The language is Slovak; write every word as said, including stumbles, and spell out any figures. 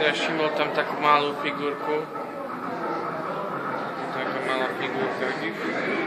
Ja všimol tam takú malú figurku. Taká malá figurka.